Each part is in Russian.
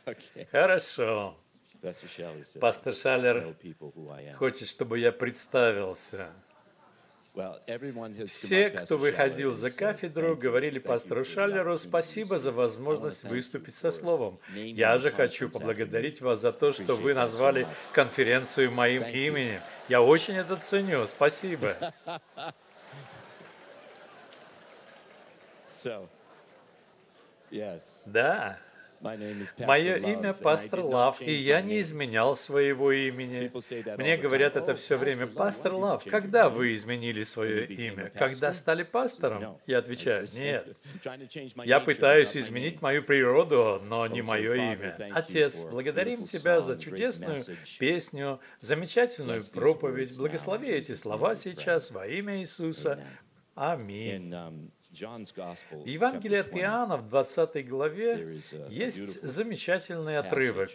Хорошо. Пастор Шаллер хочет, чтобы я представился. Все, кто выходил за кафедру, говорили пастору Шаллеру спасибо за возможность выступить со словом. Я же хочу поблагодарить вас за то, что вы назвали конференцию моим именем. Я очень это ценю. Спасибо. Да. Мое имя Пастор Лав, и я не изменял своего имени. Мне говорят это все время. Пастор Лав, когда вы изменили свое имя? Когда стали пастором? Я отвечаю, нет. Я пытаюсь изменить мою природу, но не мое имя. Отец, благодарим Тебя за чудесную песню, замечательную проповедь. Благослови эти слова сейчас во имя Иисуса. Аминь. В Евангелии от Иоанна в 20 главе есть замечательный отрывок.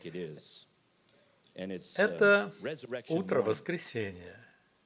Это утро воскресения.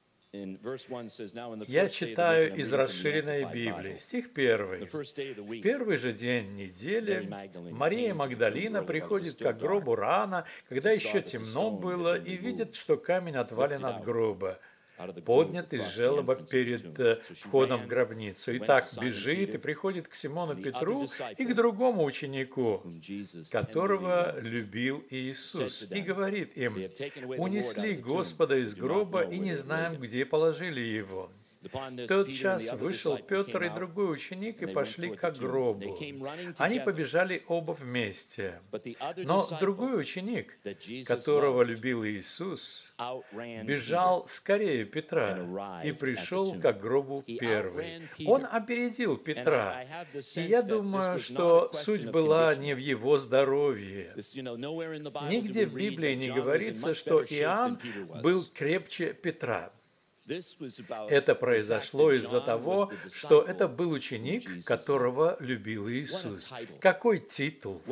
Я читаю из расширенной Библии, стих 1. В первый же день недели Мария Магдалина приходит к гробу рано, когда еще темно было, и видит, что камень отвален от гроба, поднят из желоба перед входом в гробницу. И так бежит и приходит к Симону Петру и к другому ученику, которого любил Иисус, и говорит им: «Унесли Господа из гроба, и не знаем, где положили Его». В тот час вышел Петр и другой ученик и пошли к гробу. Они побежали оба вместе. Но другой ученик, которого любил Иисус, бежал скорее Петра и пришел к гробу первый. Он опередил Петра. И я думаю, что суть была не в его здоровье. Нигде в Библии не говорится, что Иоанн был крепче Петра. Это произошло из-за того, что это был ученик, которого любил Иисус. Какой титул!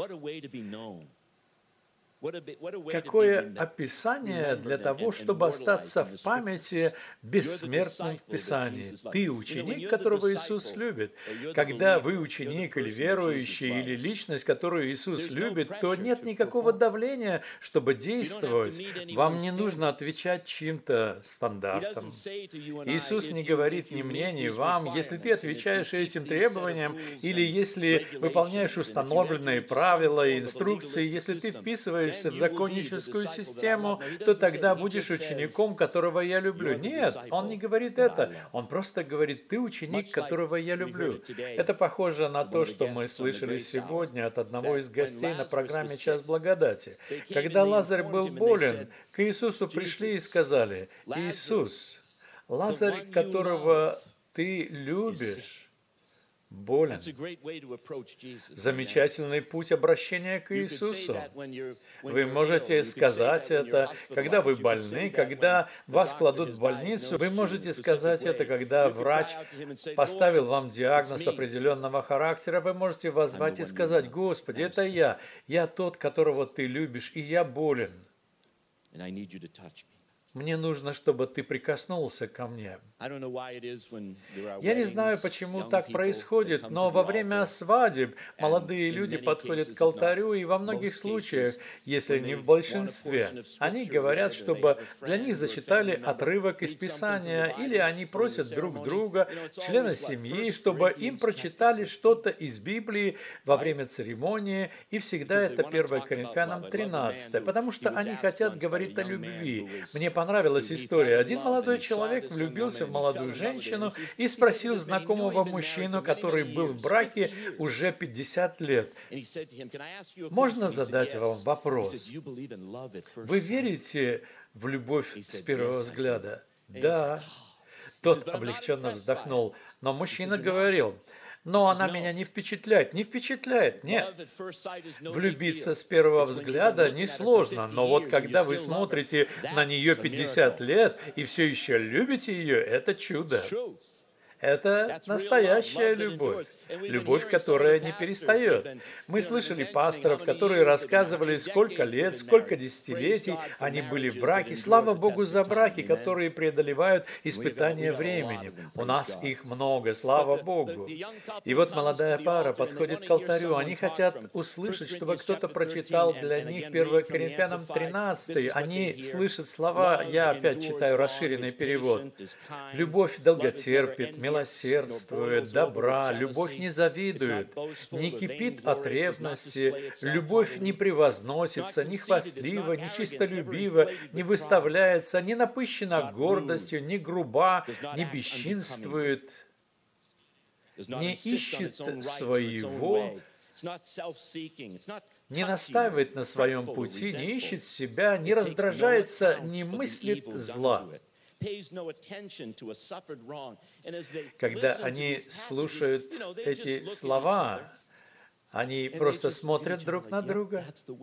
Какое описание для того, чтобы остаться в памяти бессмертным в Писании. Ты ученик, которого Иисус любит. Когда вы ученик или верующий, или личность, которую Иисус любит, то нет никакого давления, чтобы действовать. Вам не нужно отвечать чьим-то стандартам. Иисус не говорит ни мне, ни вам, если ты отвечаешь этим требованиям, или если выполняешь установленные правила и инструкции, если ты вписываешь в законническую систему, то тогда будешь учеником, которого я люблю. Нет, он не говорит это. Он просто говорит: ты ученик, которого я люблю. Это похоже на то, что мы слышали сегодня от одного из гостей на программе «Час благодати». Когда Лазарь был болен, к Иисусу пришли и сказали: «Иисус, Лазарь, которого ты любишь, болен». Замечательный путь обращения к Иисусу. Вы можете сказать это, когда вы больны, когда вас кладут в больницу. Вы можете сказать это, когда врач поставил вам диагноз определенного характера. Вы можете воззвать и сказать: «Господи, это я тот, которого ты любишь, и я болен. Мне нужно, чтобы ты прикоснулся ко мне». Я не знаю, почему так происходит, но во время свадеб молодые люди подходят к алтарю, и во многих случаях, если не в большинстве, они говорят, чтобы для них зачитали отрывок из Писания, или они просят друг друга, члена семьи, чтобы им прочитали что-то из Библии во время церемонии, и всегда это 1 Коринфянам 13, потому что они хотят говорить о любви. Мне понравилась история. Один молодой человек влюбился в молодую женщину и спросил знакомого мужчину, который был в браке уже 50 лет: «Можно задать вам вопрос? Вы верите в любовь с первого взгляда?» «Да». Тот облегченно вздохнул, но мужчина говорил: «Но она меня не впечатляет». «Не впечатляет?» Нет. Влюбиться с первого взгляда несложно, но вот когда вы смотрите на нее 50 лет и все еще любите ее, это чудо. Это настоящая любовь. Любовь, которая не перестает. Мы слышали пасторов, которые рассказывали, сколько лет, сколько десятилетий они были в браке. Слава Богу за браки, которые преодолевают испытания времени. У нас их много, слава Богу. И вот молодая пара подходит к алтарю. Они хотят услышать, чтобы кто-то прочитал для них 1 Коринфянам 13. Они слышат слова, я опять читаю расширенный перевод. «Любовь долготерпит, милосердствует, добра, любовь не завидует, не кипит от ревности, любовь не превозносится, не хвастлива, не чистолюбива, не выставляется, не напыщена гордостью, не груба, не бесчинствует, не ищет своего, не настаивает на своем пути, не ищет себя, не раздражается, не мыслит зла». Когда они слушают эти слова, они просто смотрят друг на друга.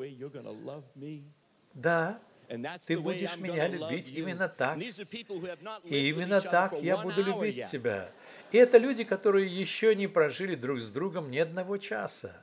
Да, ты будешь меня любить именно так. И именно так я буду любить тебя. И это люди, которые еще не прожили друг с другом ни одного часа.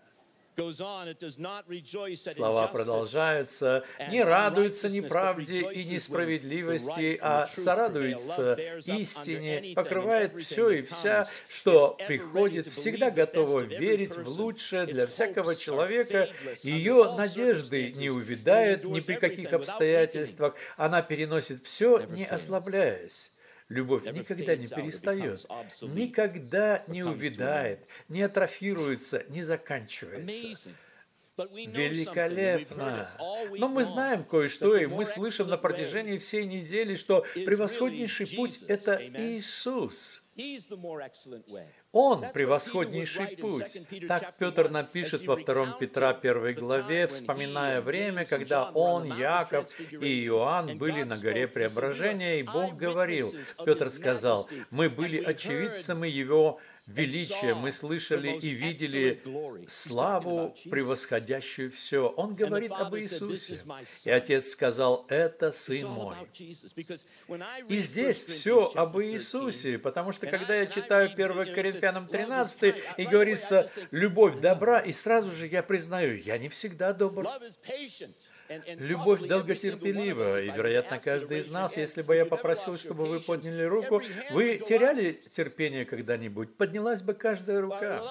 Слова продолжаются. «Не радуются неправде и несправедливости, а сорадуются истине, покрывает все и вся, что приходит, всегда готова верить в лучшее для всякого человека. Ее надежды не увядают ни при каких обстоятельствах, она переносит все, не ослабляясь». Любовь никогда не перестает, никогда не увядает, не атрофируется, не заканчивается. Великолепно! Но мы знаем кое-что, и мы слышим на протяжении всей недели, что превосходнейший путь – это Иисус. Он – превосходнейший путь. Так Петр напишет во 2 Петра 1 главе, вспоминая время, когда он, Яков и Иоанн были на горе Преображения, и Бог говорил, Петр сказал, «Мы были очевидцами Его величия, мы слышали и видели славу, превосходящую все». Он говорит об Иисусе. И Отец сказал, «Это Сын мой». И здесь все об Иисусе, потому что, когда я читаю 1 Коринфянам 13, и говорится «любовь добра», и сразу же я признаю, я не всегда добр. Любовь долготерпелива, и, вероятно, каждый из нас, если бы я попросил, чтобы вы подняли руку, вы теряли терпение когда-нибудь? Поднялась бы каждая рука.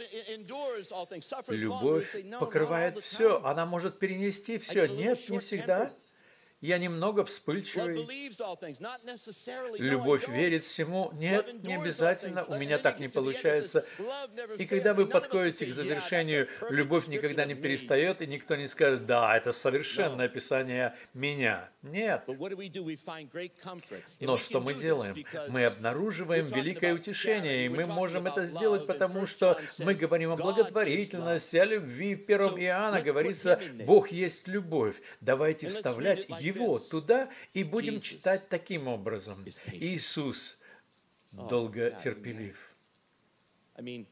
Любовь покрывает все, она может перенести все. Нет, не всегда. Я немного вспыльчивый. Любовь верит всему. Нет, не обязательно. У меня так не получается. И когда вы подходите к завершению, любовь никогда не перестает, и никто не скажет, да, это совершенное описание меня. Нет. Но что мы делаем? Мы обнаруживаем великое утешение, и мы можем это сделать, потому что мы говорим о благотворительности, о любви. В 1 Иоанна говорится, Бог есть любовь. Давайте вставлять Его туда и будем читать таким образом. Иисус долготерпелив. Аминь.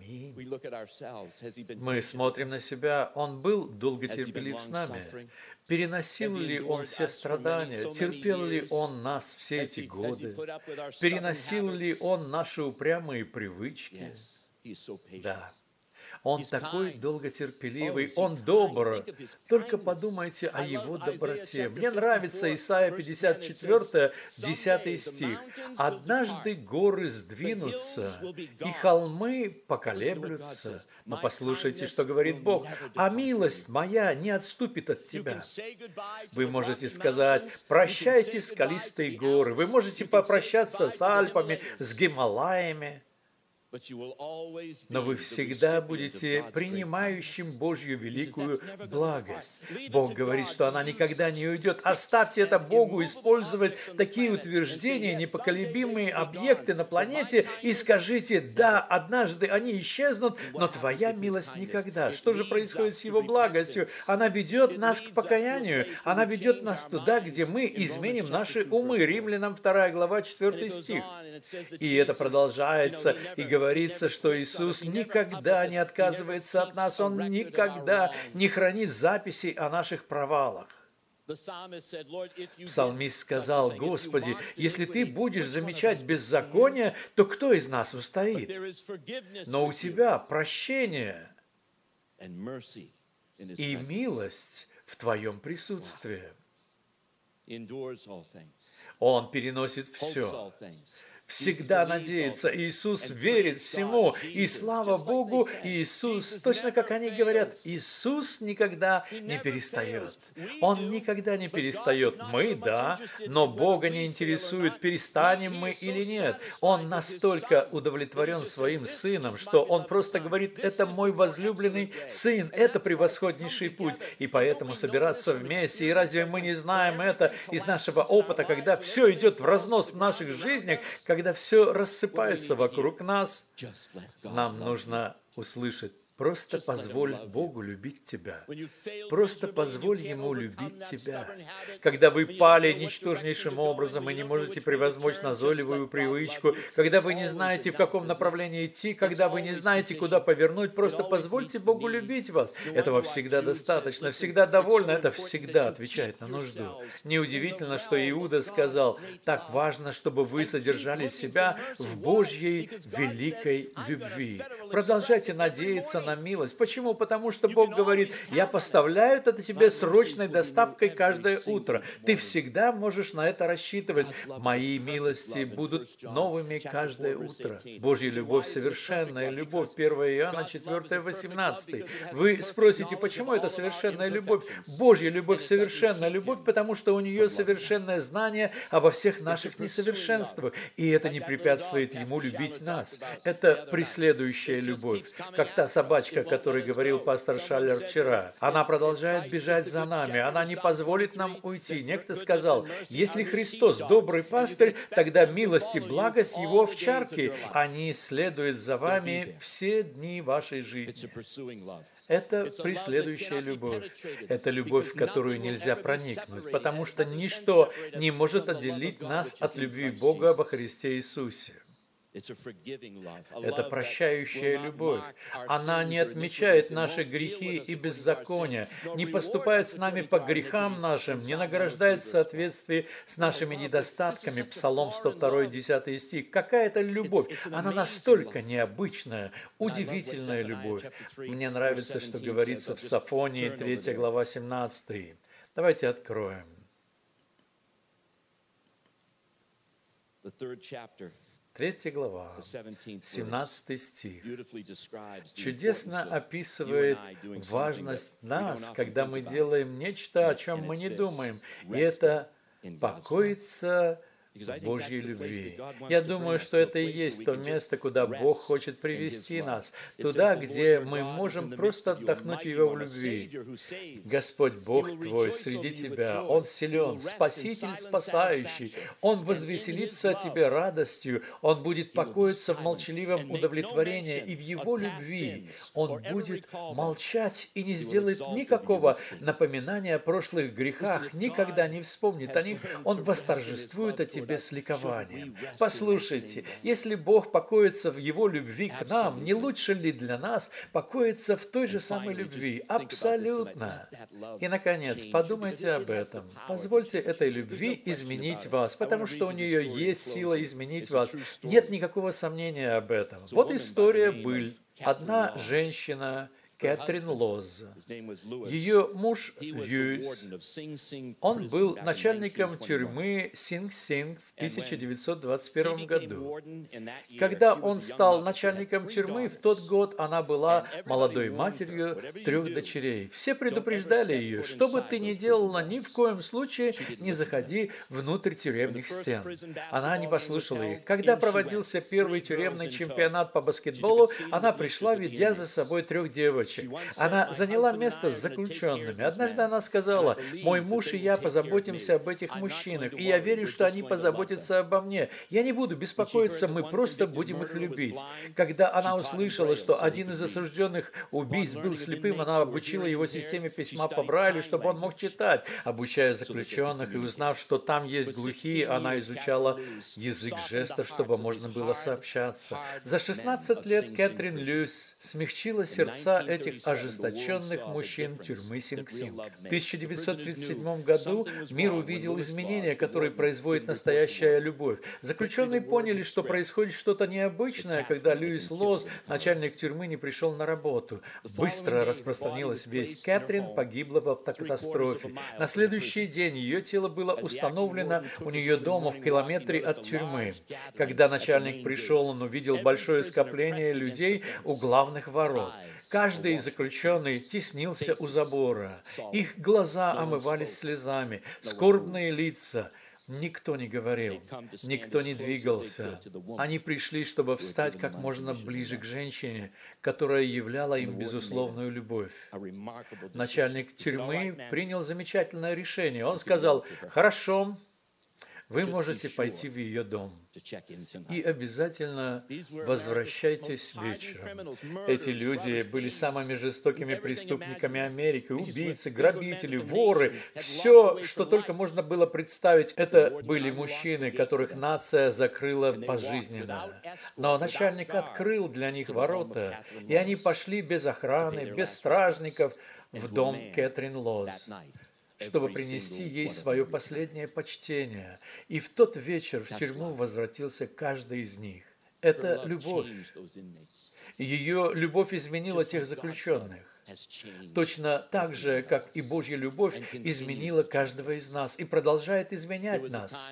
Мы смотрим на себя. Он был долготерпелив с нами. Переносил ли Он все страдания? Терпел ли Он нас все эти годы? Переносил ли Он наши упрямые привычки? Да. Он такой долготерпеливый, Он добр. Только подумайте о Его доброте. Мне нравится Исайя 54, 10 стих. «Однажды горы сдвинутся, и холмы поколеблются». Но послушайте, что говорит Бог. «А милость моя не отступит от тебя». Вы можете сказать, прощайте скалистые горы. Вы можете попрощаться с Альпами, с Гималаями. Но вы всегда будете принимающим Божью великую благость. Бог говорит, что она никогда не уйдет. Оставьте это Богу использовать такие утверждения, непоколебимые объекты на планете, и скажите, да, однажды они исчезнут, но Твоя милость никогда. Что же происходит с Его благостью? Она ведет нас к покаянию. Она ведет нас туда, где мы изменим наши умы. Римлянам 2 глава, 4 стих. И это продолжается, и говорится, что Иисус никогда не отказывается от нас, Он никогда не хранит записей о наших провалах. Псалмист сказал: «Господи, если Ты будешь замечать беззаконие, то кто из нас устоит? Но у Тебя прощение и милость в Твоем присутствии». Он переносит все. Всегда надеется. Иисус верит всему. И слава Богу, Иисус, точно как они говорят, Иисус никогда не перестает. Он никогда не перестает. Мы, да, но Бога не интересует, перестанем мы или нет. Он настолько удовлетворен своим Сыном, что Он просто говорит: «Это мой возлюбленный Сын, это превосходнейший путь». И поэтому собираться вместе. И разве мы не знаем это из нашего опыта, когда все идет в разнос в наших жизнях, когда все рассыпается вокруг нас, нам нужно услышать: просто позволь Богу любить тебя. Просто позволь Ему любить тебя. Когда вы пали ничтожнейшим образом и не можете превозмочь назойливую привычку, когда вы не знаете, в каком направлении идти, когда вы не знаете, куда повернуть, просто позвольте Богу любить вас. Этого всегда достаточно, всегда довольно, это всегда отвечает на нужду. Неудивительно, что Иуда сказал: «Так важно, чтобы вы содержали себя в Божьей великой любви». Продолжайте надеяться на милость. Почему? Потому что Бог говорит: «Я поставляю это тебе срочной доставкой каждое утро». Ты всегда можешь на это рассчитывать. Мои милости будут новыми каждое утро. Божья любовь — совершенная любовь. 1 Иоанна 4, 18. Вы спросите, почему это совершенная любовь? Божья любовь — совершенная любовь, потому что у нее совершенное знание обо всех наших несовершенствах. И это не препятствует Ему любить нас. Это преследующая любовь. Как та собака, о которой говорил пастор Шаллер вчера. Она продолжает бежать за нами. Она не позволит нам уйти. Некто сказал: «Если Христос добрый пастырь, тогда милость и благость Его овчарки. Они следуют за вами все дни вашей жизни». Это преследующая любовь. Это любовь, в которую нельзя проникнуть, потому что ничто не может отделить нас от любви Бога во Христе Иисусе. Это прощающая любовь. Она не отмечает наши грехи и беззакония, не поступает с нами по грехам нашим, не награждает в соответствии с нашими недостатками. Псалом 102, 10 стих. Какая-то любовь. Она настолько необычная, удивительная любовь. Мне нравится, что говорится в Софонии, 3 глава, 17. Давайте откроем. 3 глава, 17 стих, чудесно описывает важность нас, когда мы делаем нечто, о чем мы не думаем, и это покоится в Божьей любви. Я думаю, что это и есть то место, куда Бог хочет привести нас, туда, где мы можем просто отдохнуть в Его любви. Господь Бог твой среди тебя, Он силен, Спаситель спасающий, Он возвеселится о тебе радостью, Он будет покоиться в молчаливом удовлетворении, и в Его любви Он будет молчать и не сделает никакого напоминания о прошлых грехах, никогда не вспомнит о них, Он восторжествует о тебе с ликованием. Послушайте, если Бог покоится в Его любви к нам, не лучше ли для нас покоиться в той же самой любви? Абсолютно. И, наконец, подумайте об этом. Позвольте этой любви изменить вас, потому что у нее есть сила изменить вас. Нет никакого сомнения об этом. Вот история быль. Одна женщина, Кэтрин Лоз. Ее муж Льюис, он был начальником тюрьмы Синг-Синг в 1921 году. Когда он стал начальником тюрьмы, в тот год она была молодой матерью 3 дочерей. Все предупреждали ее: что бы ты ни делала, ни в коем случае не заходи внутрь тюремных стен. Она не послушала их. Когда проводился первый тюремный чемпионат по баскетболу, она пришла, ведя за собой 3 девочек. Она заняла место с заключенными. Однажды она сказала: «Мой муж и я позаботимся об этих мужчинах, и я верю, что они позаботятся обо мне. Я не буду беспокоиться, мы просто будем их любить». Когда она услышала, что один из осужденных убийц был слепым, она обучила его системе письма по Брайлю, чтобы он мог читать. Обучая заключенных и узнав, что там есть глухие, она изучала язык жестов, чтобы можно было сообщаться. За 16 лет Кэтрин Льюис смягчила сердца этих этих ожесточенных мужчин тюрьмы Синг-Синг. В 1937 году мир увидел изменения, которые производит настоящая любовь. Заключенные поняли, что происходит что-то необычное, когда Льюис Лоз, начальник тюрьмы, не пришел на работу. Быстро распространилась весть: Кэтрин погибла в автокатастрофе. На следующий день ее тело было установлено у нее дома в километре от тюрьмы. Когда начальник пришел, он увидел большое скопление людей у главных ворот. Каждый заключенный теснился у забора. Их глаза омывались слезами, скорбные лица. Никто не говорил, никто не двигался. Они пришли, чтобы встать как можно ближе к женщине, которая являла им безусловную любовь. Начальник тюрьмы принял замечательное решение. Он сказал: «Хорошо, вы можете пойти в ее дом. И обязательно возвращайтесь вечером». Эти люди были самыми жестокими преступниками Америки, убийцы, грабители, воры. Все, что только можно было представить, это были мужчины, которых нация закрыла пожизненно. Но начальник открыл для них ворота, и они пошли без охраны, без стражников в дом Кэтрин Лоз, чтобы принести ей свое последнее почтение. И в тот вечер в тюрьму возвратился каждый из них. Это любовь. Ее любовь изменила тех заключенных. Точно так же, как и Божья любовь изменила каждого из нас и продолжает изменять нас.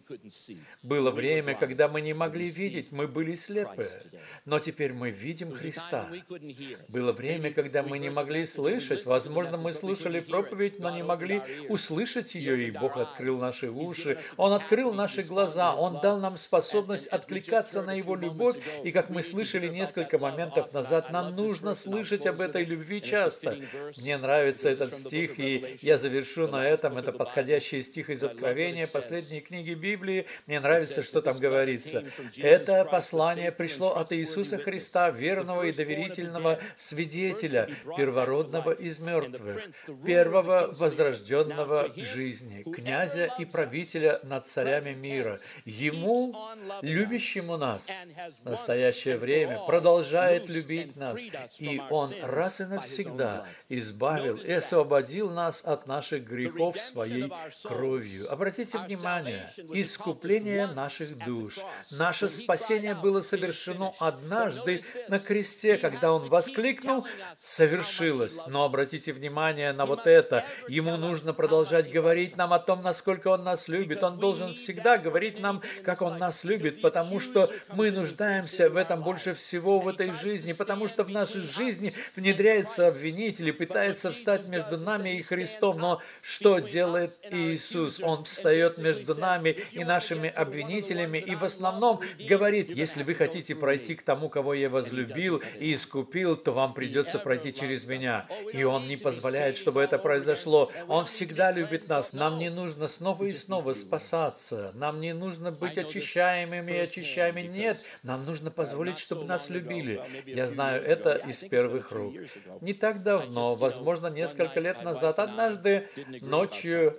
Было время, когда мы не могли видеть, мы были слепы, но теперь мы видим Христа. Было время, когда мы не могли слышать, возможно, мы слушали проповедь, но не могли услышать ее, и Бог открыл наши уши, Он открыл наши глаза, Он дал нам способность откликаться на Его любовь, и, как мы слышали несколько моментов назад, нам нужно слышать об этой любви часто. Мне нравится этот стих, и я завершу на этом. Это подходящий стих из Откровения, последней книги Библии. Мне нравится, что там говорится. Это послание пришло от Иисуса Христа, верного и доверительного свидетеля, первородного из мертвых, первого возрожденного к жизни, князя и правителя над царями мира. Ему, любящему нас в настоящее время, продолжает любить нас, и Он раз и навсегда избавил и освободил нас от наших грехов своей кровью. Обратите внимание, искупление наших душ. Наше спасение было совершено однажды на кресте, когда Он воскликнул: «Совершилось». Но обратите внимание на вот это. Ему нужно продолжать говорить нам о том, насколько Он нас любит. Он должен всегда говорить нам, как Он нас любит, потому что мы нуждаемся в этом больше всего в этой жизни, потому что в нашей жизни внедряется обвинитель и пытается встать между нами и Христом. Но что делает Иисус? Он встает между нами и нашими обвинителями и в основном говорит: если вы хотите пройти к тому, кого я возлюбил и искупил, то вам придется пройти через меня. И Он не позволяет, чтобы это произошло. Он всегда любит нас. Нам не нужно снова и снова спасаться. Нам не нужно быть очищаемыми и очищаемыми. Нет, нам нужно позволить, чтобы нас любили. Я знаю это из первых рук. Не так давно, возможно, несколько лет назад, однажды ночью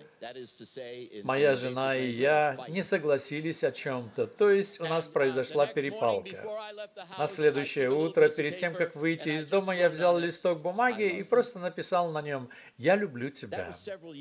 моя жена и я не согласились о чем-то, то есть у нас произошла перепалка. На следующее утро, перед тем, как выйти из дома, я взял листок бумаги и просто написал на нем: «Я люблю тебя».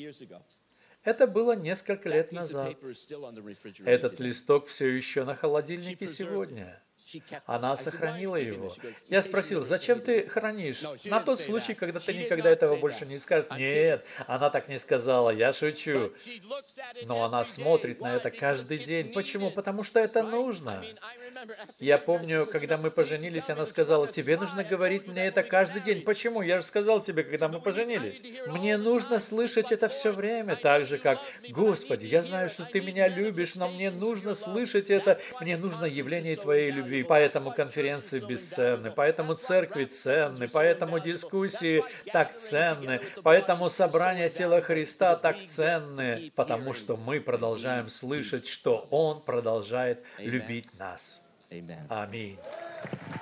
Это было несколько лет назад. Этот листок все еще на холодильнике сегодня. Она сохранила его. Я спросил: «Зачем ты хранишь? На тот случай, когда ты никогда этого больше не скажешь». Нет, она так не сказала, я шучу. Но она смотрит на это каждый день. Почему? Потому что это нужно. Я помню, когда мы поженились, она сказала: «Тебе нужно говорить мне это каждый день». Почему? Я же сказал тебе, когда мы поженились. Мне нужно слышать это все время, так же, как: «Господи, я знаю, что Ты меня любишь, но мне нужно слышать это, мне нужно явление Твоей любви». Поэтому конференции бесценны, поэтому церкви ценны, поэтому дискуссии так ценны, поэтому собрания тела Христа так ценны, потому что мы продолжаем слышать, что Он продолжает любить нас. Аминь.